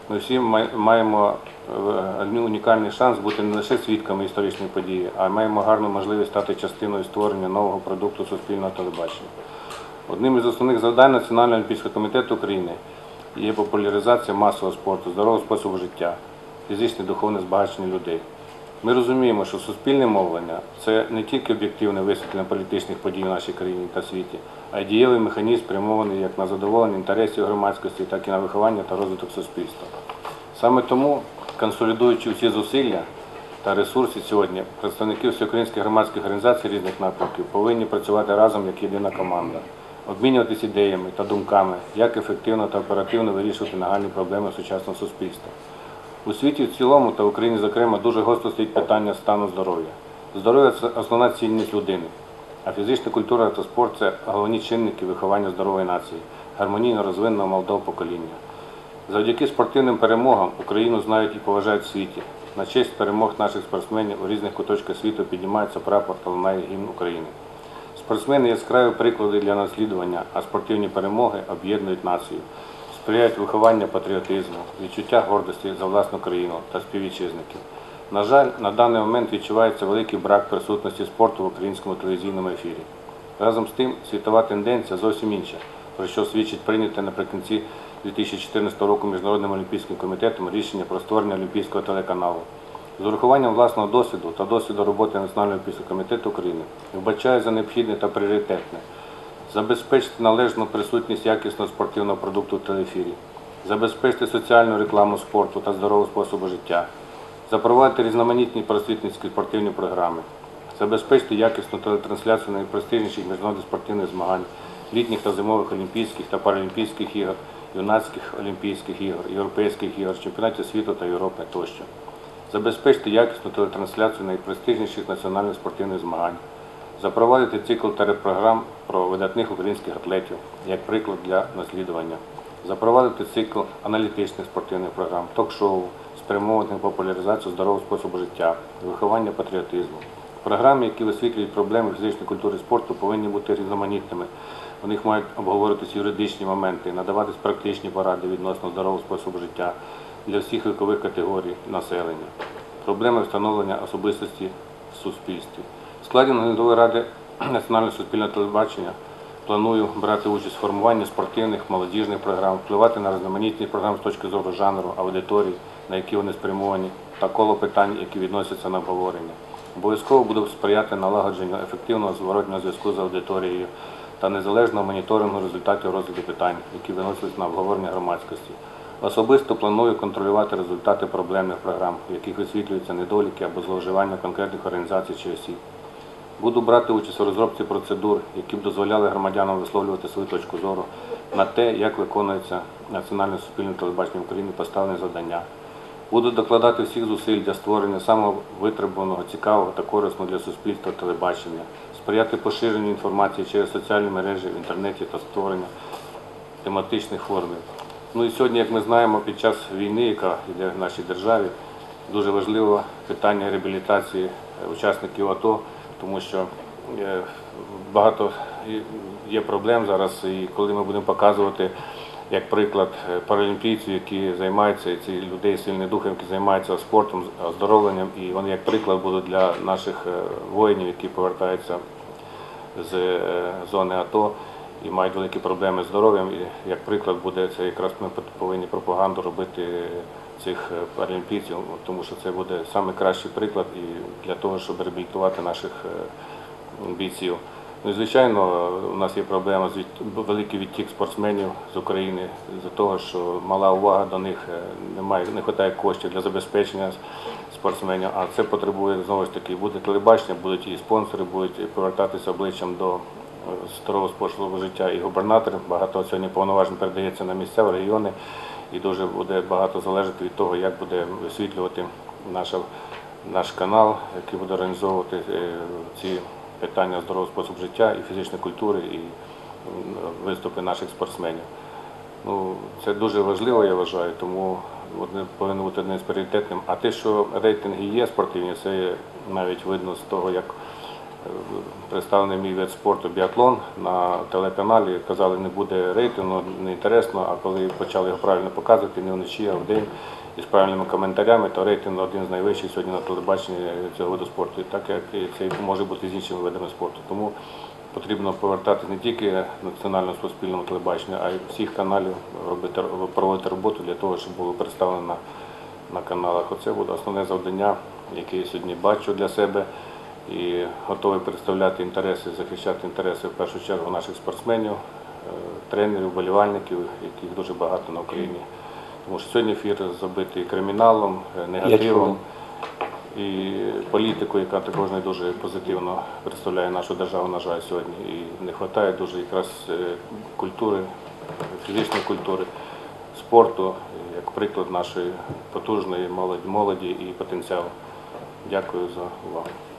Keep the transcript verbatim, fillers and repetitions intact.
Ми всі маємо унікальний шанс бути не лише свідками історичної події, а маємо гарну можливість стати частиною створення нового продукту суспільного телебачення. Одним із основних завдань Національного олімпійського комітету України є популяризація масового спорту, здорового способу життя, фізичне і духовне збагачення людей. Ми розуміємо, що суспільне мовлення – це не тільки об'єктивне висвітлення політичних подій в нашій країні та світі, а й дієвий механізм, спрямований як на задоволення інтересів громадськості, так і на виховання та розвиток суспільства. Саме тому, консолідуючи всі зусилля та ресурси сьогодні, представники всеукраїнських громадських організацій різних напрямків повинні працювати разом як єдина команда, обмінюватися ідеями та думками, як ефективно та оперативно вирішувати нагальні проблеми сучасного суспільства. У світі в цілому та в Україні, зокрема, дуже гостро стоїть питання стану здоров'я. Здоров'я – це основна цінність людини, а фізична культура та спорт – це головні чинники виховання здорової нації, гармонійно розвиненого молодого покоління. Завдяки спортивним перемогам Україну знають і поважають в світі. На честь перемог наших спортсменів у різних куточках світу піднімається прапор та лунає гімн України. Спортсмени – яскраві приклади для наслідування, а спортивні перемоги об'єднують націю, сприяють вихованню патріотизму, відчуття гордості за власну країну та співвітчизників. На жаль, на даний момент відчувається великий брак присутності спорту в українському телевізійному ефірі. Разом з тим, світова тенденція зовсім інша, про що свідчить прийняте наприкінці дві тисячі чотирнадцятого року Міжнародним олімпійським комітетом рішення про створення Олімпійського телеканалу. З урахуванням власного досвіду та досвіду роботи Національного олімпійського комітету України вбачаю за необхідне та пріоритетне забезпечити належну присутність якісного спортивного продукту в телеефірі, забезпечити соціальну рекламу спорту та здорового способу життя, запровадити різноманітні просвітницькі спортивні програми, забезпечити якісну телетрансляцію найпрестижніших міжнародних спортивних змагань, літніх та зимових Олімпійських та Паралімпійських ігор, юнацьких Олімпійських ігор, європейських ігор, чемпіонатів світу та Європи тощо. Забезпечити якісну телетрансляцію найпрестижніших національних спортивних змагань, запровадити цикл телепрограм про видатних українських атлетів, як приклад для наслідування, запровадити цикл аналітичних спортивних програм, ток-шоу, спрямованих на популяризацію здорового способу життя, виховання патріотизму. Програми, які висвітлюють проблеми фізичної культури і спорту, повинні бути різноманітними. У них мають обговорюватися юридичні моменти, надаватись практичні поради відносно здорового способу життя для всіх вікових категорій населення. Проблеми встановлення особистості в суспільстві. В складі Наглядової ради Національного суспільного телебачення планую брати участь в формуванні спортивних, молодіжних програм, впливати на різноманітні програми з точки зору жанру, аудиторії, на які вони спрямовані, та коло питань, які відносяться на обговорення. Обов'язково буду сприяти налагодженню ефективного зворотнього зв'язку з аудиторією та незалежного моніторингу результатів розгляду питань, які виносились на обговорення громадськості. Особисто планую контролювати результати проблемних програм, в яких висвітлюються недоліки або зловживання конкретних організацій чи осіб. Буду брати участь у розробці процедур, які б дозволяли громадянам висловлювати свою точку зору на те, як виконується Національне суспільне телебачення України поставлені завдання. Буду докладати всіх зусиль для створення самого витребуваного, цікавого та корисного для суспільства телебачення, сприяти поширенню інформації через соціальні мережі в інтернеті та створення тематичних форумів. Ну і сьогодні, як ми знаємо, під час війни, яка йде в нашій державі, дуже важливе питання реабілітації учасників АТО, тому що багато є проблем зараз, і коли ми будемо показувати, як приклад, паралімпійців, які займаються, ці людей сильних духом, які займаються спортом, оздоровленням, і вони як приклад будуть для наших воїнів, які повертаються з зони АТО і мають великі проблеми з здоров'ям. І як приклад буде, це якраз ми повинні пропаганду робити цих паралімпійців, тому що це буде найкращий приклад і для того, щоб реабілітувати наших бійців. Ну і, звичайно, у нас є проблема з великий відтік спортсменів з України, з-за того, що мала увага до них, немає, не вистачає коштів для забезпечення спортсменів, а це потребує, знову ж таки, буде телебачення, будуть і спонсори, будуть повертатися обличчям до здорового способу життя і губернатори. Багато сьогодні повноважень передається на місця, регіони, і дуже буде багато залежати від того, як буде висвітлювати наша, наш канал, який буде організовувати ці питання здорового способу життя і фізичної культури, і виступи наших спортсменів. Ну, це дуже важливо, я вважаю, тому вони повинні бути одним з пріоритетним. А те, що рейтинги є спортивні, це навіть видно з того, як представлений мій вид спорту біатлон на телеканалі. Казали, не буде рейтингу, не інтересно, а коли почали його правильно показувати, не вночі, а вдень, і з правильними коментарями, то рейтинг один з найвищих сьогодні на телебаченні цього виду спорту, так як це може бути з іншими видами спорту. Тому потрібно повертати не тільки національному суспільному телебаченню, а й всіх каналів, робити, проводити роботу для того, щоб було представлено на, на каналах. Оце буде основне завдання, яке я сьогодні бачу для себе. І готовий представляти інтереси, захищати інтереси в першу чергу наших спортсменів, тренерів, вболівальників, яких дуже багато на Україні. Тому що сьогодні ефір забитий криміналом, негативом і політикою, яка також не дуже позитивно представляє нашу державу, на жаль, сьогодні. І не вистачає дуже якраз культури, фізичної культури, спорту, як приклад нашої потужної молоді, молоді і потенціалу. Дякую за увагу.